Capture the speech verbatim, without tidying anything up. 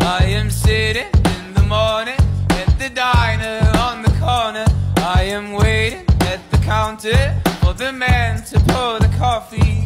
I am sitting in the morning at the diner on the corner. I am waiting at the counter for the man to pour the coffee.